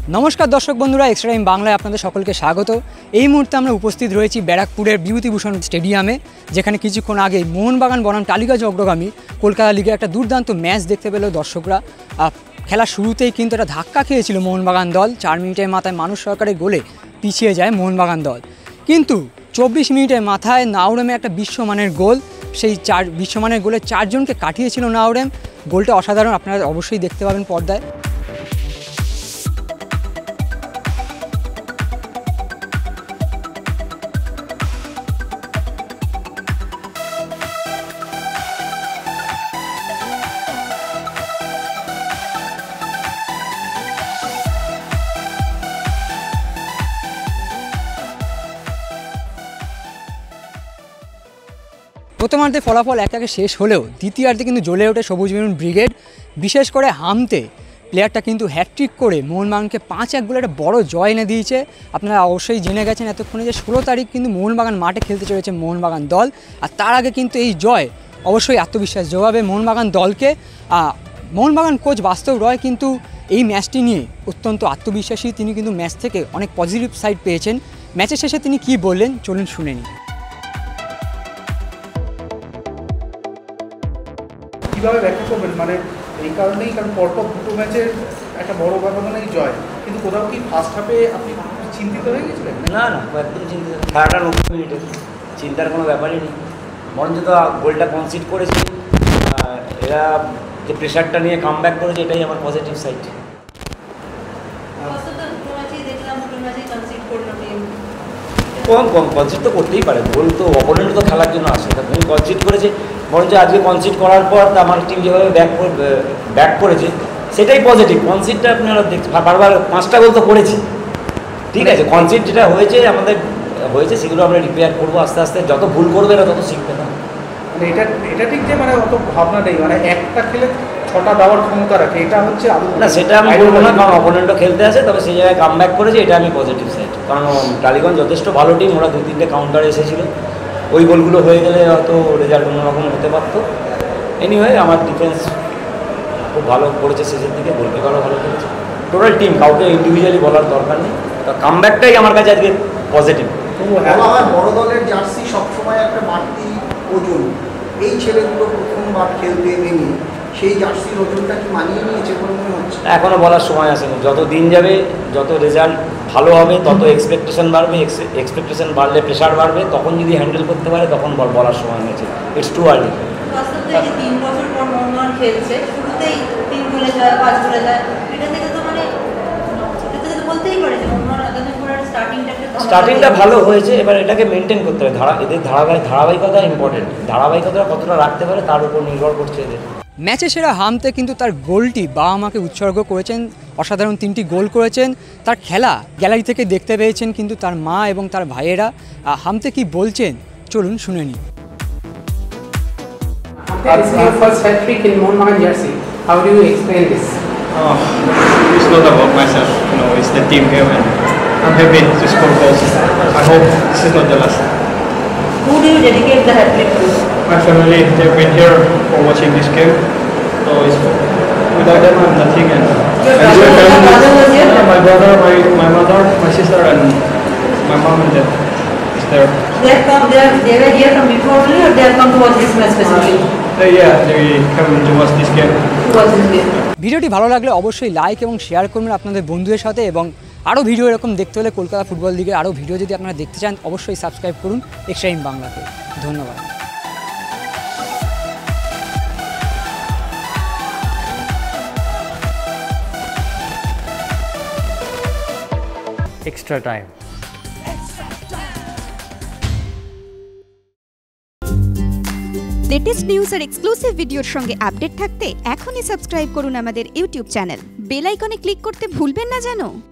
নমস্কার দর্শক বন্ধুরা, এক্সট্রা টাইম বাংলায় আপনাদের সকলকে স্বাগত। এই মুহূর্তে আমরা উপস্থিত রয়েছি ব্যারাকপুরের বিভূতিভূষণ স্টেডিয়ামে, যেখানে কিছুক্ষণ আগেই মোহন বাগান বনাম টালিগঞ্জ অগ্রগামী কলকাতা লিগে একটা দুর্দান্ত ম্যাচ দেখতে পেল দর্শকরা। খেলার শুরুতেই কিন্তু একটা ধাক্কা খেয়েছিল মোহনবাগান দল। 4 মিনিটের মাথায় মানুষ সরকারের গোলে পিছিয়ে যায় মোহনবাগান দল, কিন্তু 24 মিনিটের মাথায় নাওরেমে একটা বিশ্বমানের গোল। সেই বিশ্বমানের গোলে 4 জনকে কাটিয়েছিল নাওরেম। গোলটা অসাধারণ, আপনারা অবশ্যই দেখতে পাবেন পর্দায়। প্রথমার্ধে ফলাফল একে শেষ হলেও দ্বিতীয়ার্ধে কিন্তু জ্বলে ওঠে সবুজ মেরুন ব্রিগেড। বিশেষ করে হামতে প্লেয়ারটা কিন্তু হ্যাটট্রিক করে মোহনবাগানকে 5-1 গোলে একটা বড় জয় এনে দিয়েছে। আপনারা অবশ্যই জেনে গেছেন এতক্ষণে যে 16 তারিখ কিন্তু মোহনবাগান মাঠে খেলতে চলেছে মোহনবাগান দল। আর তার আগে কিন্তু এই জয় অবশ্যই আত্মবিশ্বাস যোগাবে মোহনবাগান দলকে। মোহনবাগান কোচ বাস্তব রয় কিন্তু এই ম্যাচটি নিয়ে অত্যন্ত আত্মবিশ্বাসী। তিনি কিন্তু ম্যাচ থেকে অনেক পজিটিভ সাইড পেয়েছেন। ম্যাচের শেষে তিনি কি বললেন চলুন শুনে নিই। কীভাবে ব্যাখ্যা করবেন? মানে এই কারণেই, কারণ পরপর দুটো ম্যাচের একটা বড় ব্যবধানেই জয়, কিন্তু কোথাও কি ফার্স্ট হাফে আপনি চিন্তিত হয়ে গেছিলেন? না, একদম চিন্তিত। খেলাটা 90 মিনিটে চিন্তার কোনো ব্যাপারই নেই। বরঞ্চ তো গোলটা কনসিড করেছি, এরা যে প্রেশারটা নিয়ে কাম ব্যাক করেছে, এটাই আমার পজিটিভ সাইড। কম কনসিড তো করতেই পারে, গোল তো অপোনেন্ট তো খেলার জন্য আসে, তুমি কনসিড করেছে। বরঞ্চ আজকে কনসিড করার পর আমার টিম যেভাবে ব্যাক করেছে সেটাই পজিটিভ। কনসিডটা আপনারা দেখছেন, বারবার 5টা গোল তো করেছি, ঠিক আছে। কনসিড যেটা হয়েছে আমাদের হয়েছে সেগুলো আমরা রিপেয়ার করবো আস্তে আস্তে। যত ভুল করবে না তত শিখবে না। মানে এটা ঠিক যে মানে অত ভাবনা নেই, মানে একটা খেলে 6টা দেওয়ার ক্ষমতা রাখে, এটা হচ্ছে না, সেটা আমি বলবো না, কারণ অপোনেন্টও খেলতে আসে। তবে সেই জায়গায় কাম ব্যাক করেছে, এটা আমি পজিটিভ সাইড। কারণ টালিগঞ্জ যথেষ্ট ভালো টিম, ওরা 2-3টে কাউন্টার এসেছিলো। ওই গোলগুলো হয়ে গেলে হয়তো রেজাল্ট অন্যরকম হতে পারতো। এনিওয়ে আমার ডিফেন্স খুব ভালো করেছে শেষের দিকে, গোলকিপারও ভালো করেছে। টোটাল টিম, কাউকে ইন্ডিভিজুয়ালি বলার দরকার নেই। কাম ব্যাকটাই আমার কাছে আজকে পজিটিভ। বড় দলের জার্সি সবসময় একটা বাড়তি ওজন। এই ছেলেগুলো প্রথমবার খেলতে নেমে সেই জার্সির ওজনটা কি মানিয়ে নিয়েছে বলে মনে হচ্ছে? এখনও বলার সময় আসেনি। যত দিন যাবে, যত রেজাল্ট ভালো হবে, তত এক্সপেকটেশন বাড়বে। এক্সপেকটেশন বাড়লে প্রেশার বাড়বে। তখন যদি হ্যান্ডেল করতে পারে তখন বলার সময় হয়েছে। It's too early. 3 বছর পর মোহনবাগান খেলছে, শুরুতেই 3 গোলে যায়, 5 গোলে যায়। এটা থেকে তো মানে বলতেই পারে যে স্টার্টিংটা ভালো হয়েছে। এবার এটাকে মেনটেন করতে হবে। এদের ধারাবাহিকতা ইম্পর্টেন্ট। ধারাবাহিকতা কতটা রাখতে পারে তার উপর নির্ভর করছে এদের। ম্যাচে সেরা হামতে কিন্তু তার গোলটি বাবা মাকে উৎসর্গ করেছেন। অসাধারণ 3টি গোল করেছেন। তার খেলা গ্যালারি থেকে দেখতে পেয়েছেন কিন্তু তার মা এবং তার ভাইয়েরা। হামতে কি বলছেন চলুন শুনে নিই। First hat-trick in Mohun Bagan-jersey. How do you explain this? It's not about myself, it's the team here, and I'm happy to score goals. I hope this is not the last. Who do you dedicate the hat-trick to? My family, they've been here for watching this game, so it's without them I'm nothing. And Your brother was here? my brother, my mother, my sister, and my mom and dad is there. They were here from before only, or they have come to watch this match specifically? Yeah, they come to watch this game. ভিডিওটি ভালো লাগলে অবশ্যই like এবং share করবেন আপনাদের বন্ধুদের সাথে। এবং আরও ভিডিও এরকম দেখতে হলে কলকাতা ফুটবল লিগের আরও ভিডিও যদি আপনারা দেখতে চান অবশ্যই সাবস্ক্রাইব করুন এক্সট্রা টাইম বাংলাতে। ধন্যবাদ। Extra time. লেটেস্ট নিউজ আর এক্সক্লুসিভ ভিডিওর সঙ্গে আপডেট থাকতে এখনই সাবস্ক্রাইব করুন আমাদের ইউটিউব চ্যানেল। বেল আইকনে ক্লিক করতে ভুলবেন না যেন।